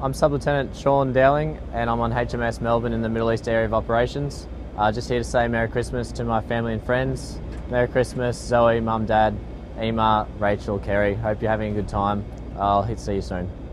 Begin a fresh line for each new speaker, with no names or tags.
I'm Sub-Lieutenant Sean Dowling and I'm on HMS Melbourne in the Middle East Area of Operations. Just here to say Merry Christmas to my family and friends. Merry Christmas, Zoe, Mum, Dad, Ema, Rachel, Kerry. Hope you're having a good time. I'll see you soon.